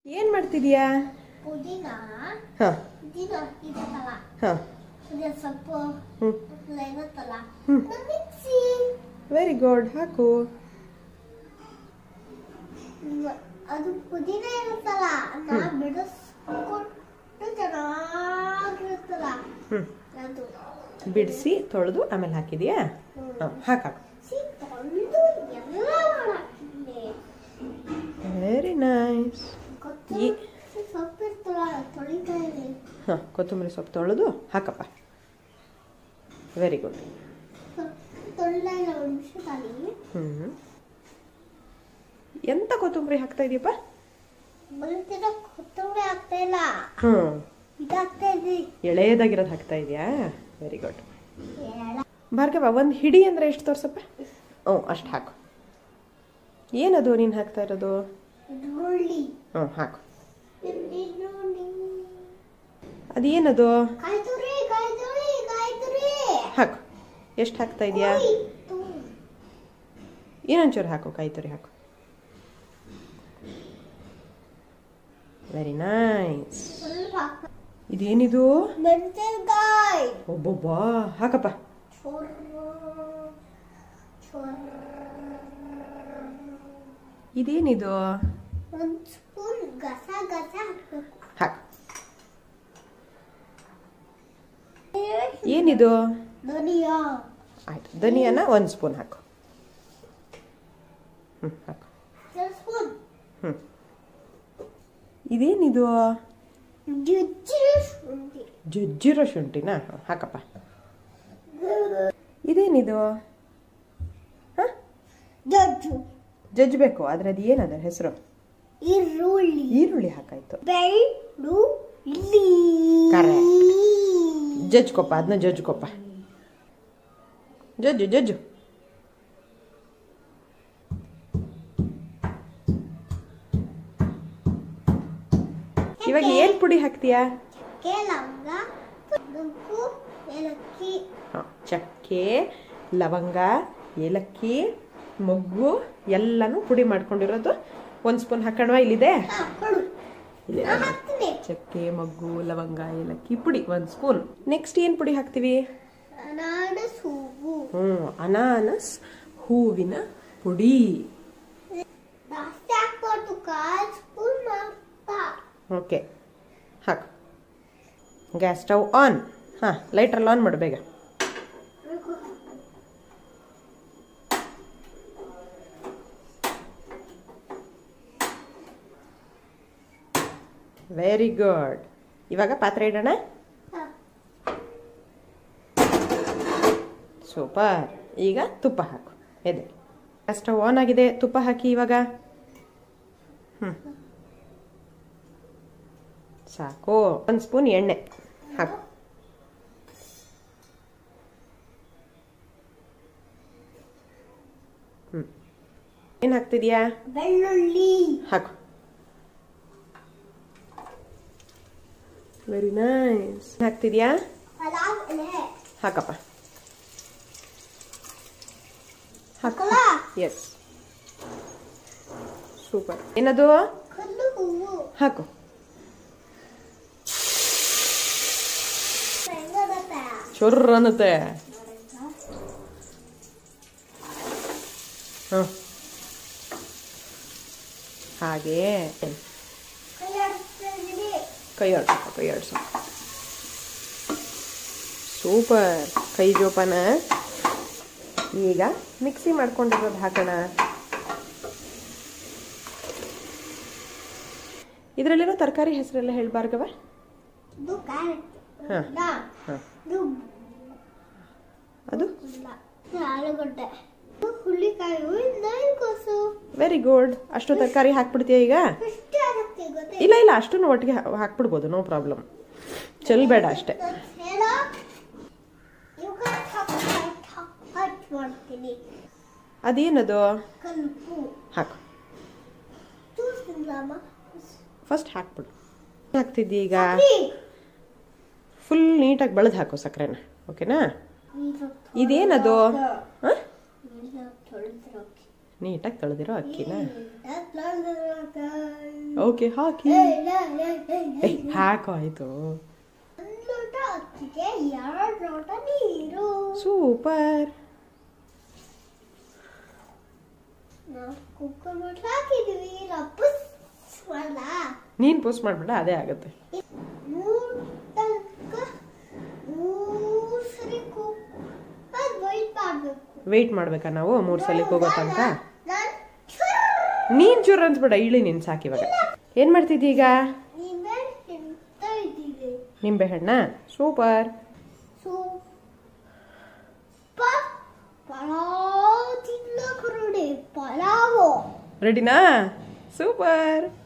ಏನ್ ಮಾಡ್ತಿದ್ಯಾ? ಪುದೀನ ಹಾ ಪುದೀನ ಇದಲ್ಲ ಹಾ ಪುದೀನ ಸೊಪ್ಪು ಏನತ್ತಲ್ಲ ಮಿಕ್ಸಿ. Very good. ಹಾಕು. ಅದು ಪುದೀನ ಇರುತ್ತಲ್ಲ ಅದನ್ನ ಬಿಡಿಸ್ಕೊಂಡು ಚೆನ್ನಾಗಿರುತ್ತಲ್ಲ ಅದು ಬಿಡಿಸಿ ತೊಳೆದು ಆಮೇಲೆ ಹಾಕಿದ್ಯಾ? ಹಾಕು. Very nice. ಕೊತ್ತಂಬರಿ ಸೊಪ್ಪು ತೊಳೆದು ಹಾಕಪ್ಪ. Very good. ಎಂತ ಕೊತ್ತಂಬರಿ ಹಾಕ್ತಾ ಇದೀಯಪ್ಪ? ಕೊತ್ತಂಬರಿ ಹಾಕ್ತಾ ಇಲ್ಲ, ಎಳೆಯದಾಗಿರೋದು ಹಾಕ್ತಾ ಇದೆಯಾ? Very good. ಭಾರ್ಗವ, ಒಂದು ಹಿಡಿ ಅಂದ್ರೆ ಎಷ್ಟು ತೋರ್ಸಪ್ಪ? ಅಷ್ಟು ಹಾಕು. ಏನದು ನೀನು ಹಾಕ್ತಾ ಇರೋದು? ಹಾಕು. ಅದೇನದು? ಹಾಕು. ಎಷ್ಟು ಹಾಕ್ತಾ ಇದೆಯಾ? ಏನೊಂಚೂರು ಹಾಕು. ಕಾಯಿ ತುರಿ ಹಾಕು. Very nice. ಇದೇನಿದು? ಒಬ್ಬೊಬ್ಬ ಹಾಕಪ್ಪ. ಇದೇನಿದು? ಒಂದು ಸ್ಪೂನ್ ಗಸಗಸೆ ಹಾಕು. ಏನಿದು? ಧನಿಯಾ. ಆಯ್ತು, ಧನಿಯಾನ ಒಂದು ಸ್ಪೂನ್ ಹಾಕು. ಹಾಕು. ಇದೇನಿದು? ಜಜ್ಜಿರೋ ಶುಂಠಿನ ಹಾಕಪ್ಪ. ಇದೇನಿದು? ಜಜ್ಜಬೇಕು, ಆದ್ರೆ ಅದು ಏನದ ಹೆಸರು? ಈರುಳ್ಳಿ ಹಾಕಾಯ್ತು. ಜಜ್ಕೊಪ್ಪ, ಅದನ್ನ ಜಜ್ಕೊಪ್ಪ. ಜಜ್ಜು. ಇವಾಗ ಏನ್ ಪುಡಿ ಹಾಕ್ತೀಯಾ? ಚಕ್ಕೆ, ಲವಂಗ, ಏಲಕ್ಕಿ, ಮೊಗ್ಗು ಎಲ್ಲಾನು ಪುಡಿ ಮಾಡ್ಕೊಂಡಿರೋದು ಒಂದು ಸ್ಪೂನ್ ಹಾಕೋಣ. ಇಲ್ಲಿದೆ ಚಕ್ಕೆ, ಮೊಗ್ಗು, ಲವಂಗ, ಏಲಕ್ಕಿ ಪುಡಿ ಒಂದು ಸ್ಪೂನ್. ನೆಕ್ಸ್ಟ್ ಏನ್ ಪುಡಿ ಹಾಕ್ತಿವಿ? ಅನಾನಸ್ ಹೂವಿನ ಪುಡಿ. ಓಕೆ, ಹಾಕು. Gas stove on. ಲೈಟ್ರಲ್ಲಿ ಆನ್ ಮಾಡು ಬೇಗ. Very good. ಇವಾಗ ಪಾತ್ರೆ ಇಡೋಣ. ಸೂಪರ್. ಈಗ ತುಪ್ಪ ಹಾಕು. ಎದೆ ಸ್ಟವ್ ಆನ್ ಆಗಿದೆ. ತುಪ್ಪ ಹಾಕಿ ಇವಾಗ. ಸಾಕು. ಒಂದು ಸ್ಪೂನ್ ಎಣ್ಣೆ ಹಾಕು. ಏನ್ ಹಾಕ್ತಿದ್ಯಾ? ಬೆಳ್ಳುಳ್ಳಿ ಹಾಕು. Very nice. ಹಾಕ್ತಿದ್ಯಾ? ಹಾಕಪ್ಪ. ಹಾಕು. Yes, super. ಏನದು? ಹಾಕು. ಚುರ್ರ ಅನ್ನುತ್ತೆ. ಹಾಗೆ ಕೈ ಆಡ್ಸು. ಸೂಪರ್. ಕೈ ಜೋಪಾನ. ಈಗ ಮಿಕ್ಸಿ ಮಾಡ್ಕೊಂಡಿರೋದು ಹಾಕೋಣ. ಇದರಲ್ಲಿರೋ ತರಕಾರಿ ಹೆಸರೆಲ್ಲ ಹೇಳ್ಬಾರ್ಗವ? ಅದು ಆಲೂಗಡ್ಡೆ, ಹುಳ್ಳಿಕಾಯಿ, ವೆರಿ ಗುಡ್. ಅಷ್ಟು ತರಕಾರಿ ಹಾಕ್ಬಿಡ್ತೀಯ ಈಗ? ಇಲ್ಲ, ಅಷ್ಟನ್ನು ಒಟ್ಟಿಗೆ ಹಾಕ್ಬಿಡ್ಬೋದು. No problem. ಚೆಲ್ಬೇಡ ಅಷ್ಟೇ. ಅದೇನದು? ಹಾಕು. ಫಸ್ಟ್ ಹಾಕ್ಬಿಡು. ಹಾಕ್ತಿದ್ದಿ ಈಗ? ಫುಲ್ ನೀಟಾಗಿ ಬೆಳೆದು ಹಾಕು ಸಕ್ಕರೆನ. ಓಕೆನಾ? ಇದೇನದು? ನೀಟಾಗಿ ತೊಳೆದಿರೋ ಅಕ್ಕಿನ ಓಕೆ ಹಾಕಿ ಹಾಕು ಆಯ್ತು. ಲೋಟ ಅಕ್ಕಿಗೆ 2 ಲೋಟ ನೀರು. ಸೂಪರ್. ನಾವು ಕುಕ್ಕರ್ ಮಾಡಿ ಹಾಕಿದ್ವಿ. ಪುಸ್ ಮಾಡಲ್ಲ. ನೀನು ಪೋಸ್ಟ್ ಮಾಡ್ಬೇಡ, ಅದೇ ಆಗುತ್ತೆ. 3 ಸರಿ ವೆಯ್ಟ್ ಮಾಡ್ಬೇಕಾ ನಾವು 3 ಸಲ ಹೋಗೋ ತನಕ? ನೀನ್ ಚೂರು ಅನ್ಸ್ಬೇಡ, ಇಳಿ ನೀನ್ ಸಾಕಿವಾಗ. ಏನ್ ಮಾಡ್ತಿದ್ದಿ ಈಗ? ನಿಂಬೆ ಹಣ್ಣ. ಸೂಪರ್. ರೆಡಿನಾ? ಸೂಪರ್.